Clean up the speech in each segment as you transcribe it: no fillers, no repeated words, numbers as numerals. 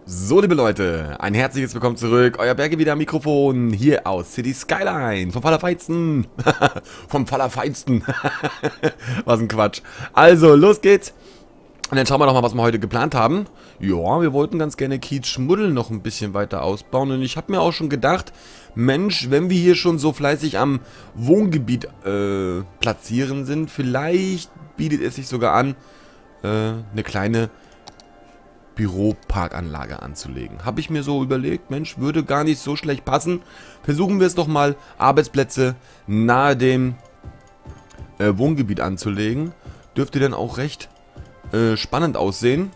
So, liebe Leute, ein herzliches Willkommen zurück. Euer Berge wieder am Mikrofon, hier aus City Skyline, vom Allerfeinsten. Vom Allerfeinsten. Was ein Quatsch. Also, los geht's. Und dann schauen wir doch mal, was wir heute geplant haben. Ja, wir wollten ganz gerne Kiez Schmuddel noch ein bisschen weiter ausbauen. Und ich habe mir auch schon gedacht, Mensch, wenn wir hier schon so fleißig am Wohngebiet platzieren sind, vielleicht bietet es sich sogar an, eine kleine Büroparkanlage anzulegen. Habe ich mir so überlegt, Mensch, würde gar nicht so schlecht passen. Versuchen wir es doch mal, Arbeitsplätze nahe dem Wohngebiet anzulegen. Dürfte dann auch recht spannend aussehen.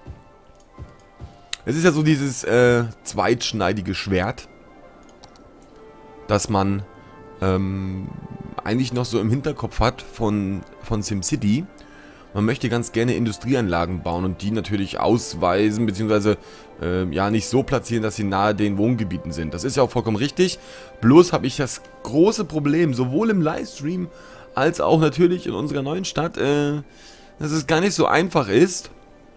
Es ist ja so dieses zweitschneidige Schwert, das man eigentlich noch so im Hinterkopf hat von SimCity. Man möchte ganz gerne Industrieanlagen bauen und die natürlich ausweisen, beziehungsweise ja nicht so platzieren, dass sie nahe den Wohngebieten sind. Das ist ja auch vollkommen richtig. Bloß habe ich das große Problem, sowohl im Livestream als auch natürlich in unserer neuen Stadt, dass es gar nicht so einfach ist,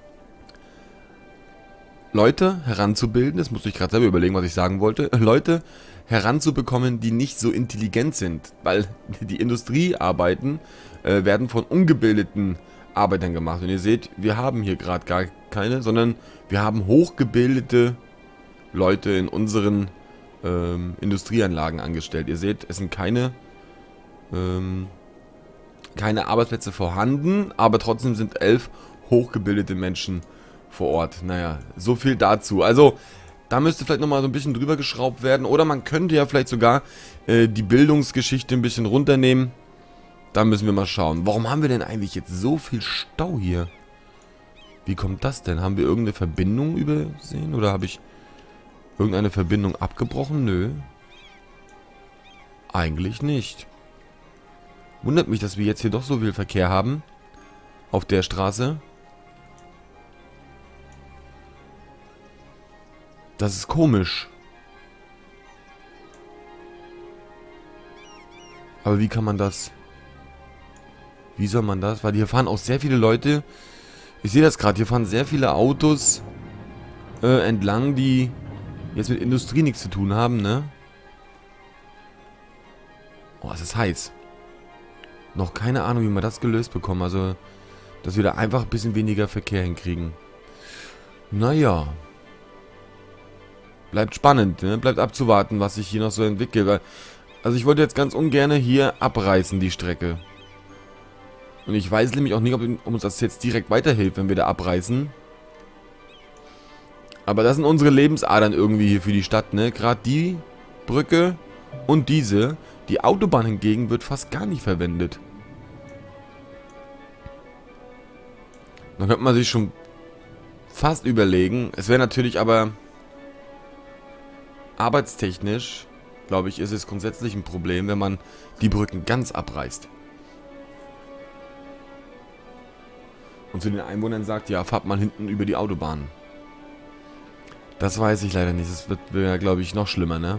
Leute heranzubilden, das musste ich gerade selber überlegen, was ich sagen wollte, Leute heranzubekommen, die nicht so intelligent sind, weil die Industriearbeiten werden von ungebildeten Arbeitern gemacht. Und ihr seht, wir haben hier gerade gar keine, sondern wir haben hochgebildete Leute in unseren Industrieanlagen angestellt. Ihr seht, es sind keine Arbeitsplätze vorhanden, aber trotzdem sind 11 hochgebildete Menschen vor Ort. Naja, so viel dazu. Also, da müsste vielleicht nochmal so ein bisschen drüber geschraubt werden. Oder man könnte ja vielleicht sogar die Bildungsgeschichte ein bisschen runternehmen. Da müssen wir mal schauen. Warum haben wir denn eigentlich jetzt so viel Stau hier? Wie kommt das denn? Haben wir irgendeine Verbindung übersehen? Oder habe ich irgendeine Verbindung abgebrochen? Nö. Eigentlich nicht. Wundert mich, dass wir jetzt hier doch so viel Verkehr haben. Auf der Straße. Das ist komisch. Aber wie kann man das... Wie soll man das? Weil hier fahren auch sehr viele Leute. Ich sehe das gerade. Hier fahren sehr viele Autos entlang, die jetzt mit Industrie nichts zu tun haben, ne? Oh, es ist heiß. Noch keine Ahnung, wie wir das gelöst bekommen. Also, dass wir da einfach ein bisschen weniger Verkehr hinkriegen. Naja. Bleibt spannend, ne? Bleibt abzuwarten, was sich hier noch so entwickelt. Weil, also ich wollte jetzt ganz ungern hier abreißen, die Strecke. Und ich weiß nämlich auch nicht, ob uns das jetzt direkt weiterhilft, wenn wir da abreißen. Aber das sind unsere Lebensadern irgendwie hier für die Stadt, ne? Gerade die Brücke und diese. Die Autobahn hingegen wird fast gar nicht verwendet. Dann könnte man sich schon fast überlegen. Es wäre natürlich aber arbeitstechnisch, glaube ich, ist es grundsätzlich ein Problem, wenn man die Brücken ganz abreißt. Und zu den Einwohnern sagt, ja, fahrt mal hinten über die Autobahn. Das weiß ich leider nicht. Das wird, glaube ich, noch schlimmer, ne?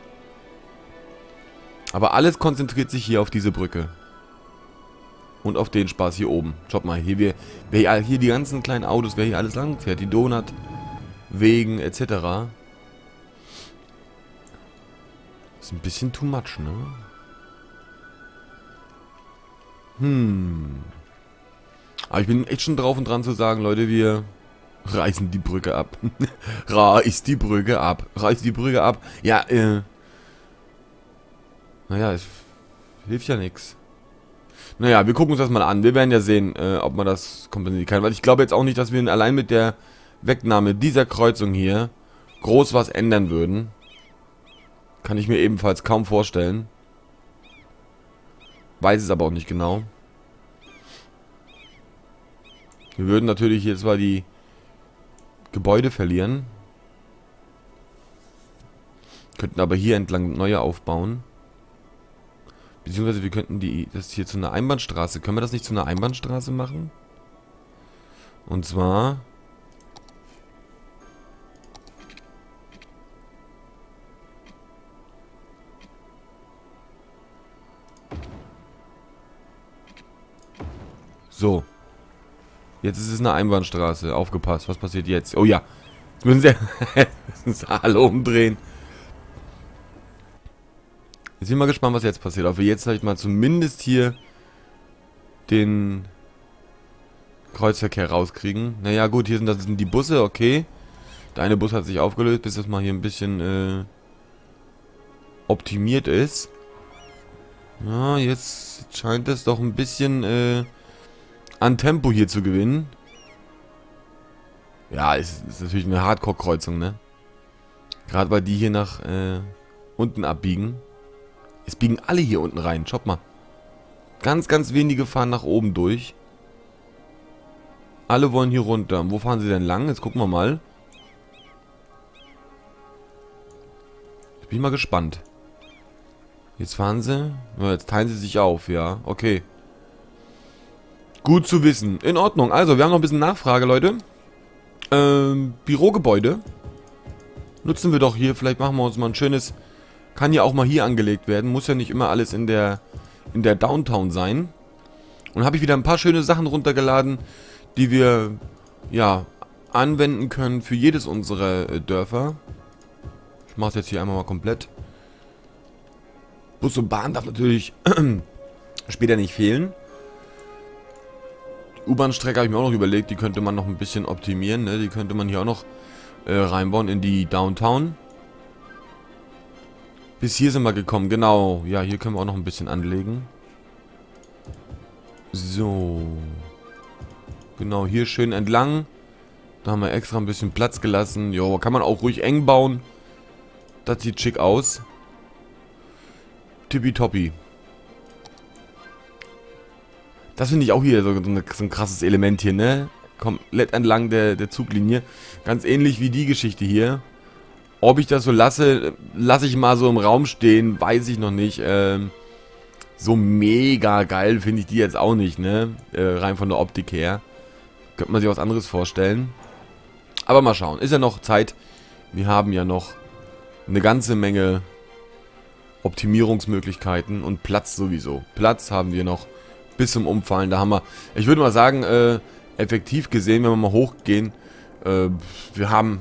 Aber alles konzentriert sich hier auf diese Brücke. Und auf den Spaß hier oben. Schaut mal, hier die ganzen kleinen Autos, wer hier alles lang fährt. Die Donutwegen etc. Ist ein bisschen too much, ne? Aber ich bin echt schon drauf und dran zu sagen, Leute, wir reißen die Brücke ab. Reiß die Brücke ab. Reiß die Brücke ab. Ja, naja, es hilft ja nichts. Naja, wir gucken uns das mal an. Wir werden ja sehen, ob man das kompensieren kann. Weil ich glaube jetzt auch nicht, dass wir allein mit der Wegnahme dieser Kreuzung hier groß was ändern würden. Kann ich mir ebenfalls kaum vorstellen. Weiß es aber auch nicht genau. Wir würden natürlich hier zwar die Gebäude verlieren. Könnten aber hier entlang neue aufbauen. Beziehungsweise wir könnten das hier zu einer Einbahnstraße. Können wir das nicht zu einer Einbahnstraße machen? Und zwar... So. Jetzt ist es eine Einbahnstraße. Aufgepasst. Was passiert jetzt? Oh ja. Jetzt müssen sie alle umdrehen. Jetzt bin ich mal gespannt, was jetzt passiert. Ob wir jetzt vielleicht mal zumindest hier den Kreuzverkehr rauskriegen. Naja, gut, hier sind die Busse, okay. Der eine Bus hat sich aufgelöst, bis das mal hier ein bisschen optimiert ist. Ja, jetzt scheint es doch ein bisschen an Tempo hier zu gewinnen. Ja, ist natürlich eine Hardcore-Kreuzung, ne? Gerade weil die hier nach unten abbiegen. Es biegen alle hier unten rein, schaut mal. Ganz, ganz wenige fahren nach oben durch. Alle wollen hier runter. Wo fahren sie denn lang? Jetzt gucken wir mal. Jetzt bin ich mal gespannt. Jetzt fahren sie. Ja, jetzt teilen sie sich auf, ja. Okay. Gut zu wissen. In Ordnung. Also, wir haben noch ein bisschen Nachfrage, Leute. Bürogebäude. Nutzen wir doch hier. Vielleicht machen wir uns mal ein schönes... Kann ja auch mal hier angelegt werden. Muss ja nicht immer alles in der Downtown sein. Und habe ich wieder ein paar schöne Sachen runtergeladen, die wir, ja, anwenden können für jedes unserer Dörfer. Ich mache es jetzt hier einmal mal komplett. Bus und Bahn darf natürlich später nicht fehlen. Die U-Bahn-Strecke habe ich mir auch noch überlegt, die könnte man noch ein bisschen optimieren, ne? Die könnte man hier auch noch reinbauen in die Downtown. Bis hier sind wir gekommen, genau. Ja, hier können wir auch noch ein bisschen anlegen. So. Genau, hier schön entlang. Da haben wir extra ein bisschen Platz gelassen. Jo, kann man auch ruhig eng bauen. Das sieht schick aus. Tippitoppi. Das finde ich auch hier so ein krasses Element hier, ne? Komplett entlang der Zuglinie. Ganz ähnlich wie die Geschichte hier. Ob ich das so lasse ich mal so im Raum stehen, weiß ich noch nicht. So mega geil finde ich die jetzt auch nicht, ne? Rein von der Optik her. Könnte man sich was anderes vorstellen. Aber mal schauen. Ist ja noch Zeit. Wir haben ja noch eine ganze Menge Optimierungsmöglichkeiten und Platz sowieso. Platz haben wir noch bis zum Umfallen. Da haben wir, ich würde mal sagen, effektiv gesehen, wenn wir mal hochgehen, wir haben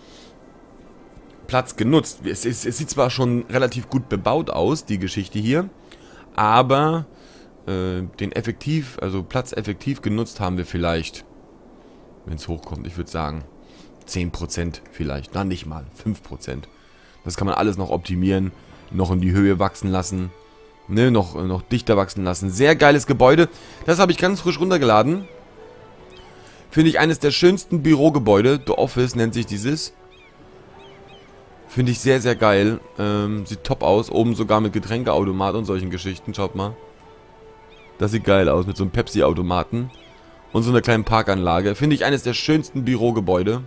Platz genutzt. Es sieht zwar schon relativ gut bebaut aus, die Geschichte hier, aber Platz effektiv genutzt haben wir vielleicht, wenn es hochkommt, ich würde sagen 10% vielleicht, na nicht mal, 5%. Das kann man alles noch optimieren, noch in die Höhe wachsen lassen, ne, noch dichter wachsen lassen. Sehr geiles Gebäude, das habe ich ganz frisch runtergeladen. Finde ich eines der schönsten Bürogebäude, The Office nennt sich dieses. Finde ich sehr, sehr geil. Sieht top aus. Oben sogar mit Getränkeautomat und solchen Geschichten. Schaut mal. Das sieht geil aus. Mit so einem Pepsi-Automaten. Und so einer kleinen Parkanlage. Finde ich eines der schönsten Bürogebäude.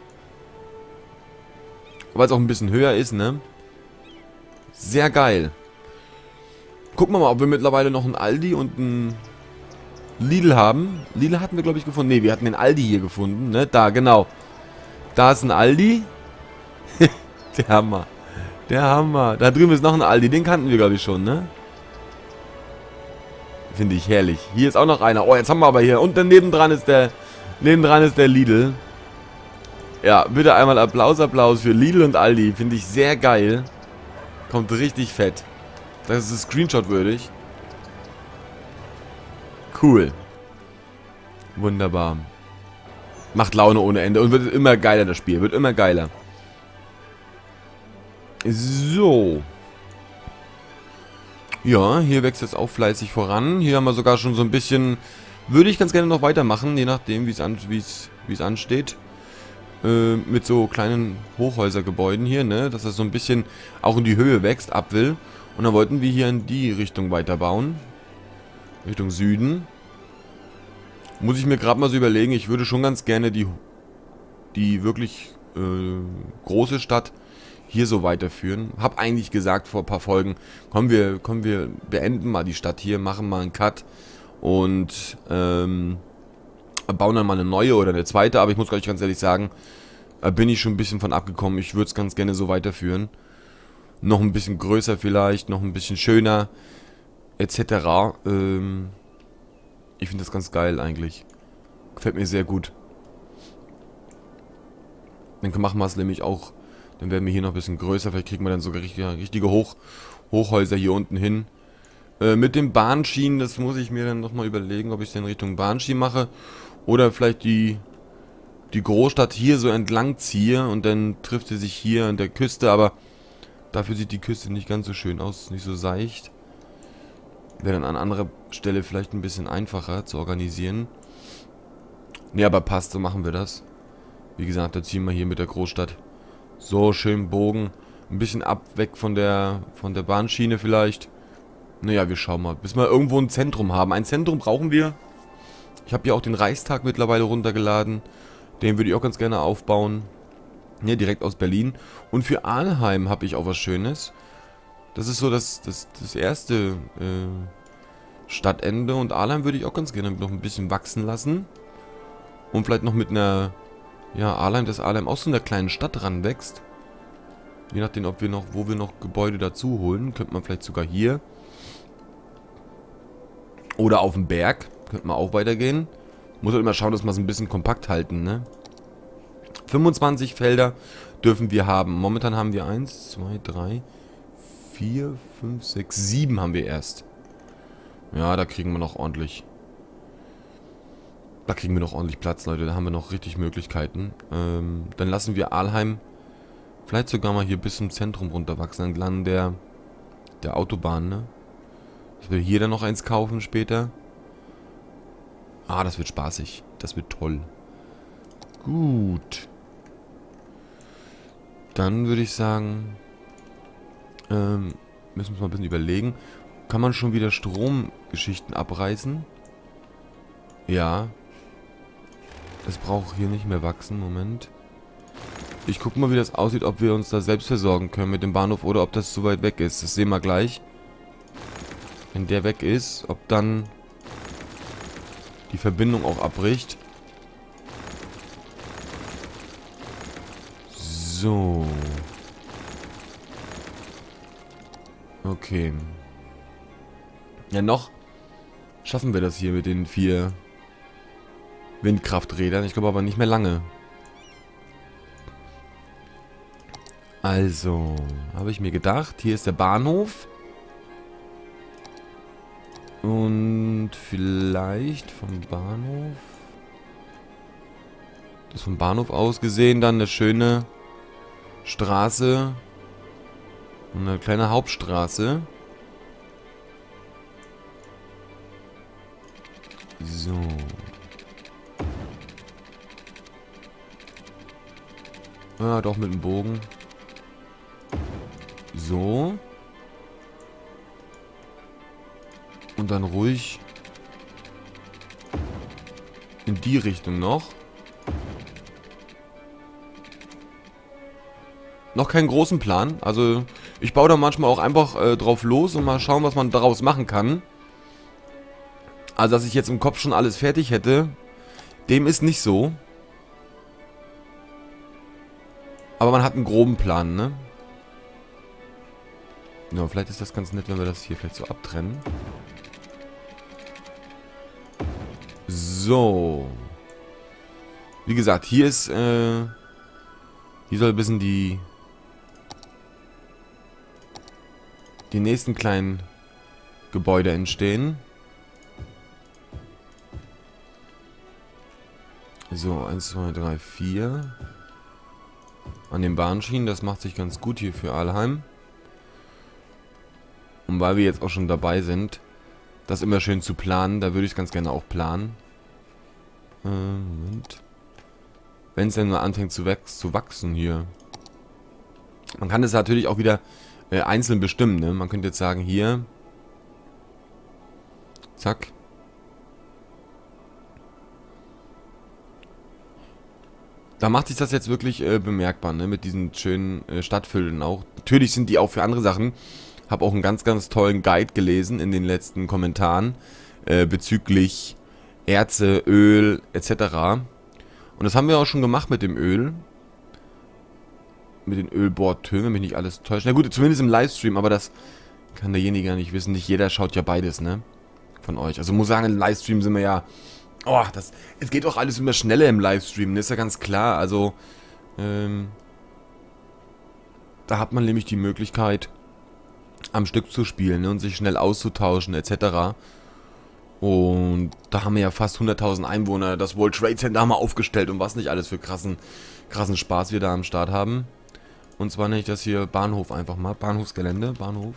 Weil es auch ein bisschen höher ist, ne? Sehr geil. Gucken wir mal, ob wir mittlerweile noch einen Aldi und einen Lidl haben. Lidl hatten wir, glaube ich, gefunden. Ne, wir hatten den Aldi hier gefunden, ne? Da, genau. Da ist ein Aldi. Der Hammer. Der Hammer. Da drüben ist noch ein Aldi. Den kannten wir, glaube ich, schon, ne? Finde ich herrlich. Hier ist auch noch einer. Oh, jetzt haben wir aber hier. Und daneben dran ist der Lidl. Ja, bitte einmal Applaus für Lidl und Aldi. Finde ich sehr geil. Kommt richtig fett. Das ist Screenshot würdig. Cool. Wunderbar. Macht Laune ohne Ende. Und wird immer geiler, das Spiel. Wird immer geiler. So. Ja, hier wächst es auch fleißig voran. Hier haben wir sogar schon so ein bisschen... Würde ich ganz gerne noch weitermachen, je nachdem, wie es ansteht. Mit so kleinen Hochhäusergebäuden hier, ne? Dass das so ein bisschen auch in die Höhe wächst, ab will. Und dann wollten wir hier in die Richtung weiterbauen. Richtung Süden. Muss ich mir gerade mal so überlegen, ich würde schon ganz gerne die wirklich große Stadt hier so weiterführen. Hab eigentlich gesagt vor ein paar Folgen, komm, wir beenden mal die Stadt hier, machen mal einen Cut und bauen dann mal eine neue oder eine zweite, aber ich muss ganz ehrlich sagen, bin ich schon ein bisschen von abgekommen. Ich würde es ganz gerne so weiterführen. Noch ein bisschen größer vielleicht, noch ein bisschen schöner, etc. Ich finde das ganz geil eigentlich. Gefällt mir sehr gut. Dann machen wir es nämlich auch, dann werden wir hier noch ein bisschen größer, vielleicht kriegen wir dann sogar richtige Hochhäuser hier unten hin. Mit den Bahnschienen, das muss ich mir dann nochmal überlegen, ob ich es in Richtung Bahnschienen mache. Oder vielleicht die Großstadt hier so entlang ziehe und dann trifft sie sich hier an der Küste, aber dafür sieht die Küste nicht ganz so schön aus, nicht so seicht. Wäre dann an anderer Stelle vielleicht ein bisschen einfacher zu organisieren. Ne, aber passt, so machen wir das. Wie gesagt, da ziehen wir hier mit der Großstadt so schön Bogen. Ein bisschen weg von der Bahnschiene vielleicht. Naja, wir schauen mal. Bis wir irgendwo ein Zentrum haben. Ein Zentrum brauchen wir. Ich habe hier auch den Reichstag mittlerweile runtergeladen. Den würde ich auch ganz gerne aufbauen. Ne, direkt aus Berlin. Und für Arnheim habe ich auch was Schönes. Das ist so das erste Stadtende. Und Arnheim würde ich auch ganz gerne noch ein bisschen wachsen lassen. Und vielleicht noch mit einer... Ja, Arnheim, dass Arnheim auch so einer kleinen Stadt ranwächst. Je nachdem, wo wir noch Gebäude dazu holen. Könnte man vielleicht sogar hier. Oder auf dem Berg. Könnte man auch weitergehen. Muss halt immer schauen, dass wir es ein bisschen kompakt halten, ne? 25 Felder dürfen wir haben. Momentan haben wir 1, 2, 3, 4, 5, 6, 7 haben wir erst. Ja, da kriegen wir noch ordentlich. Da kriegen wir noch ordentlich Platz, Leute. Da haben wir noch richtig Möglichkeiten. Dann lassen wir Arnheim vielleicht sogar mal hier bis zum Zentrum runterwachsen, entlang der Autobahn, ne? Ich will hier dann noch eins kaufen später. Ah, das wird spaßig. Das wird toll. Gut. Dann würde ich sagen, müssen wir uns mal ein bisschen überlegen. Kann man schon wieder Stromgeschichten abreißen? Ja. Das braucht hier nicht mehr wachsen. Moment. Ich gucke mal, wie das aussieht, ob wir uns da selbst versorgen können mit dem Bahnhof oder ob das zu weit weg ist. Das sehen wir gleich. Wenn der weg ist, ob dann die Verbindung auch abbricht. So. Okay. Ja, noch schaffen wir das hier mit den 4 Windkrafträdern. Ich glaube aber nicht mehr lange. Also, habe ich mir gedacht, hier ist der Bahnhof. Und vielleicht vom Bahnhof... Das vom Bahnhof aus gesehen dann eine schöne Straße. Eine kleine Hauptstraße. So. Ah, doch mit dem Bogen. So. Und dann ruhig in die Richtung noch. Noch keinen großen Plan. Also ich baue da manchmal auch einfach drauf los und mal schauen, was man daraus machen kann. Also dass ich jetzt im Kopf schon alles fertig hätte, dem ist nicht so. Aber man hat einen groben Plan, ne? Ja, vielleicht ist das ganz nett, wenn wir das hier vielleicht so abtrennen. So. Wie gesagt, hier ist, hier soll ein bisschen die nächsten kleinen Gebäude entstehen. So, 1, 2, 3, 4. An den Bahnschienen, das macht sich ganz gut hier für Arnheim. Und weil wir jetzt auch schon dabei sind, das immer schön zu planen, da würde ich es ganz gerne auch planen. Moment. Wenn es denn mal anfängt zu wachsen hier. Man kann es natürlich auch wieder einzeln bestimmen, ne? Man könnte jetzt sagen, hier. Zack. Da macht sich das jetzt wirklich bemerkbar, ne? Mit diesen schönen Stadtvierteln auch. Natürlich sind die auch für andere Sachen. Habe auch einen ganz, ganz tollen Guide gelesen in den letzten Kommentaren bezüglich Erze, Öl etc. Und das haben wir auch schon gemacht mit dem Öl. Mit den Ölbohrtönen, wenn mich nicht alles täuscht. Na gut, zumindest im Livestream, aber das kann derjenige ja nicht wissen. Nicht jeder schaut ja beides, ne? Von euch. Also muss sagen, im Livestream sind wir ja... Oh, es geht auch alles immer schneller im Livestream, das ist ja ganz klar. Also, Da hat man nämlich die Möglichkeit, am Stück zu spielen, ne, und sich schnell auszutauschen etc. Und da haben wir ja fast 100.000 Einwohner. Das World Trade Center haben wir aufgestellt und was nicht alles für krassen Spaß wir da am Start haben. Und zwar nenne ich das hier Bahnhof einfach mal. Bahnhofsgelände.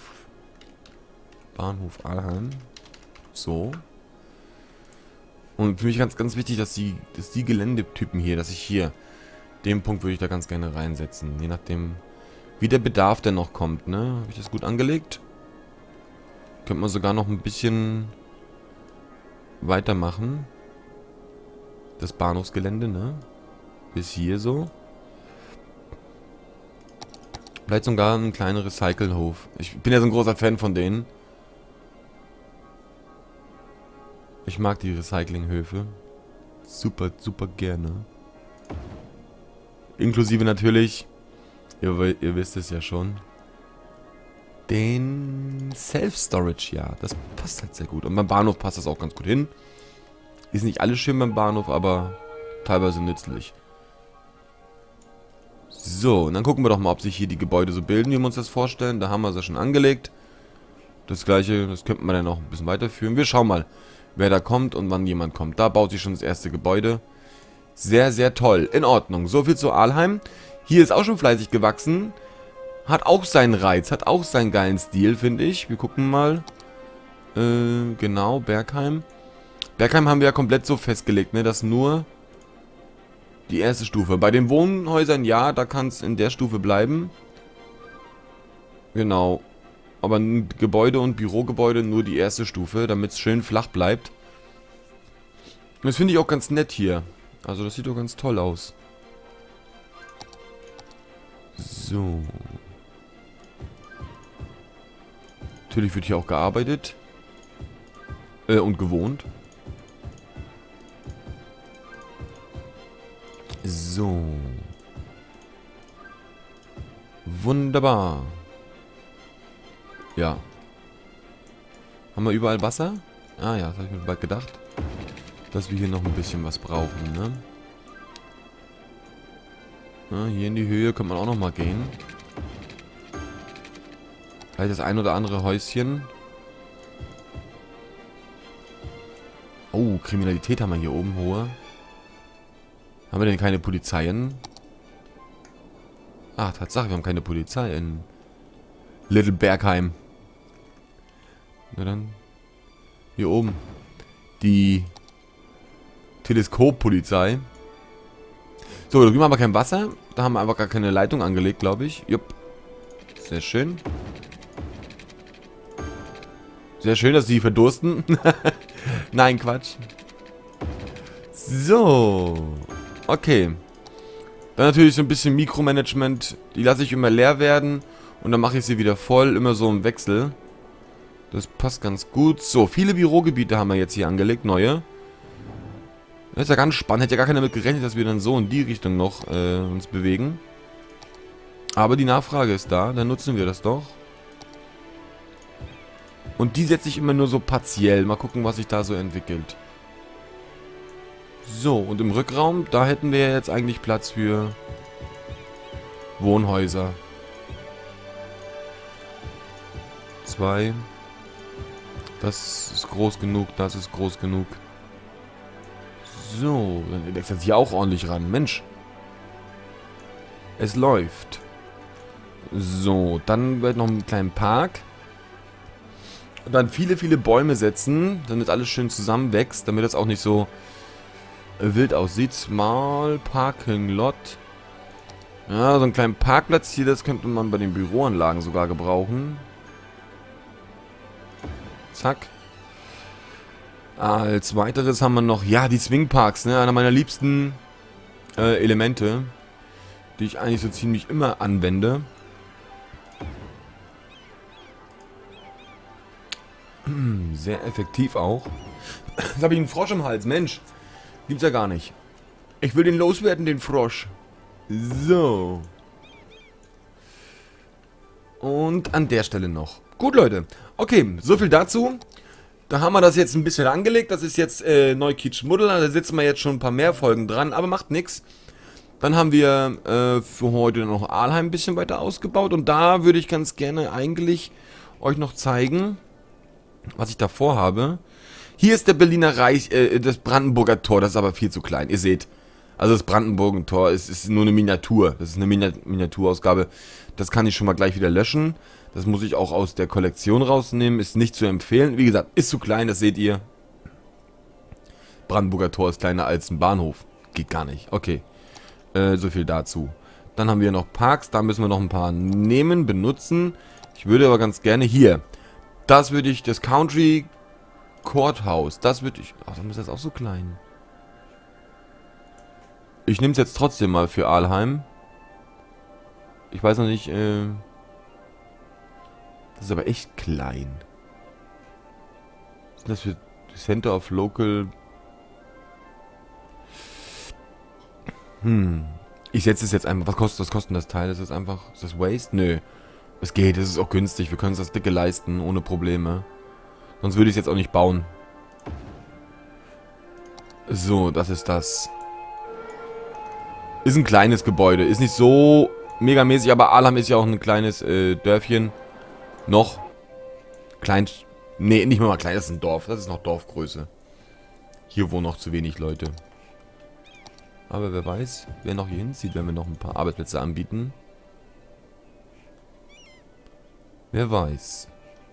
Bahnhof Aalheim. So. Und für mich ganz wichtig, dass die Geländetypen hier, dass ich hier, den Punkt würde ich da ganz gerne reinsetzen. Je nachdem, wie der Bedarf denn noch kommt, ne? Habe ich das gut angelegt? Könnte man sogar noch ein bisschen weitermachen. Das Bahnhofsgelände, ne? Bis hier so. Vielleicht sogar ein kleiner Recycelhof. Ich bin ja so ein großer Fan von denen. Ich mag die Recyclinghöfe. Super, super gerne. Inklusive natürlich, ihr wisst es ja schon, den Self-Storage, ja. Das passt halt sehr gut. Und beim Bahnhof passt das auch ganz gut hin. Ist nicht alles schön beim Bahnhof, aber teilweise nützlich. So, und dann gucken wir doch mal, ob sich hier die Gebäude so bilden, wie wir uns das vorstellen. Da haben wir es ja schon angelegt. Das gleiche, das könnten wir dann noch ein bisschen weiterführen. Wir schauen mal, wer da kommt und wann jemand kommt. Da baut sich schon das erste Gebäude. Sehr, sehr toll. In Ordnung. So viel zu Aalheim. Hier ist auch schon fleißig gewachsen. Hat auch seinen Reiz, hat auch seinen geilen Stil, finde ich. Wir gucken mal. Genau, Bergheim. Bergheim haben wir ja komplett so festgelegt, ne, dass nur die erste Stufe. Bei den Wohnhäusern, ja, da kann es in der Stufe bleiben. Genau. Aber Gebäude und Bürogebäude nur die erste Stufe, damit es schön flach bleibt. Und das finde ich auch ganz nett hier. Also das sieht doch ganz toll aus. So. Natürlich wird hier auch gearbeitet. Und gewohnt. So. Wunderbar. Ja. Haben wir überall Wasser? Ah ja, das habe ich mir bald gedacht. Dass wir hier noch ein bisschen was brauchen, ne? Ja, hier in die Höhe könnte man auch noch mal gehen. Vielleicht das ein oder andere Häuschen. Oh, Kriminalität haben wir hier oben hohe. Haben wir denn keine Polizeien? Ah, Tatsache, wir haben keine Polizei in Little Bergheim. Na dann. Hier oben. Die Teleskoppolizei. So, da drüben haben wir kein Wasser. Da haben wir einfach gar keine Leitung angelegt, glaube ich. Jupp. Sehr schön. Sehr schön, dass sie verdursten. Nein, Quatsch. So. Okay. Dann natürlich so ein bisschen Mikromanagement. Die lasse ich immer leer werden. Und dann mache ich sie wieder voll. Immer so im Wechsel. Das passt ganz gut. So, viele Bürogebiete haben wir jetzt hier angelegt. Neue. Das ist ja ganz spannend. Hätte ja gar keiner damit gerechnet, dass wir dann so in die Richtung noch uns bewegen. Aber die Nachfrage ist da. Dann nutzen wir das doch. Und die setze ich immer nur so partiell. Mal gucken, was sich da so entwickelt. So, und im Rückraum, da hätten wir jetzt eigentlich Platz für Wohnhäuser. 2. Das ist groß genug, das ist groß genug. So, dann wächst das hier auch ordentlich ran. Mensch. Es läuft. So, dann wird noch einen kleinen Park. Und dann viele, viele Bäume setzen, damit alles schön zusammenwächst, damit das auch nicht so wild aussieht. Small Parking Lot. Ja, so einen kleinen Parkplatz hier, das könnte man bei den Büroanlagen sogar gebrauchen. Zack. Als weiteres haben wir noch, ja, die Swingparks, ne? Einer meiner liebsten Elemente, die ich eigentlich so ziemlich immer anwende. Sehr effektiv auch. Jetzt habe ich einen Frosch im Hals, Mensch. Gibt's ja gar nicht. Ich will den loswerden, den Frosch. So. Und an der Stelle noch. Gut, Leute. Okay, so viel dazu. Da haben wir das jetzt ein bisschen angelegt. Das ist jetzt Neukitsch-Muddel. Da sitzen wir jetzt schon ein paar mehr Folgen dran. Aber macht nichts. Dann haben wir für heute noch Aalheim ein bisschen weiter ausgebaut. Und da würde ich ganz gerne eigentlich euch noch zeigen, was ich da vorhabe. Hier ist der Berliner Reich, das Brandenburger Tor. Das ist aber viel zu klein. Ihr seht, also das Brandenburger Tor ist nur eine Miniatur. Das ist eine Miniaturausgabe. Das kann ich schon mal gleich wieder löschen. Das muss ich auch aus der Kollektion rausnehmen. Ist nicht zu empfehlen. Wie gesagt, ist zu klein, das seht ihr. Brandenburger Tor ist kleiner als ein Bahnhof. Geht gar nicht. Okay. So viel dazu. Dann haben wir noch Parks. Da müssen wir noch ein paar nehmen, benutzen. Ich würde aber ganz gerne hier. Das würde ich, das Country Courthouse. Das würde ich... Ach, dann ist das auch so klein. Ich nehme es jetzt trotzdem mal für Aalheim. Ich weiß noch nicht... Das ist aber echt klein. Was ist das für Center of Local... Ich setze es jetzt einfach. Was kostet das Teil? Ist das einfach... Ist das Waste? Nö. Es geht, es ist auch günstig. Wir können uns das dicke leisten, ohne Probleme. Sonst würde ich es jetzt auch nicht bauen. So, das ist das. Ist ein kleines Gebäude. Ist nicht so megamäßig, aber Aalheim ist ja auch ein kleines Dörfchen. Noch. Klein... Nee, nicht mehr mal klein, das ist ein Dorf. Das ist noch Dorfgröße. Hier wohnen noch zu wenig Leute. Aber wer weiß, wer noch hier hinzieht, wenn wir noch ein paar Arbeitsplätze anbieten. Wer weiß.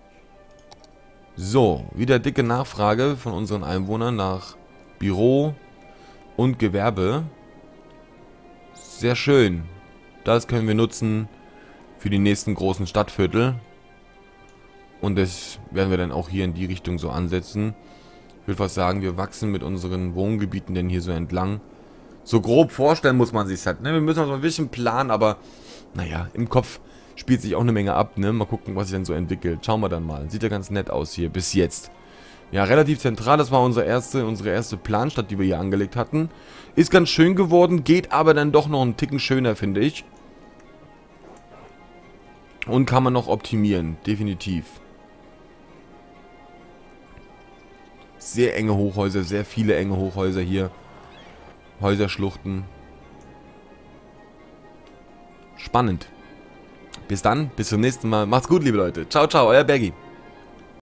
So, wieder dicke Nachfrage von unseren Einwohnern nach Büro und Gewerbe. Sehr schön. Das können wir nutzen für die nächsten großen Stadtviertel. Und das werden wir dann auch hier in die Richtung so ansetzen. Ich würde fast sagen, wir wachsen mit unseren Wohngebieten denn hier so entlang. So grob vorstellen muss man sich halt, ne? Wir müssen uns mal ein bisschen planen, aber naja, im Kopf spielt sich auch eine Menge ab, ne? Mal gucken, was sich denn so entwickelt. Schauen wir dann mal. Sieht ja ganz nett aus hier, bis jetzt. Ja, relativ zentral, das war unsere erste Planstadt, die wir hier angelegt hatten. Ist ganz schön geworden, geht aber dann doch noch einen Ticken schöner, finde ich. Und kann man noch optimieren, definitiv. Sehr enge Hochhäuser, sehr viele enge Hochhäuser hier. Häuserschluchten. Spannend. Bis dann, bis zum nächsten Mal. Macht's gut, liebe Leute. Ciao, ciao, euer Bergi.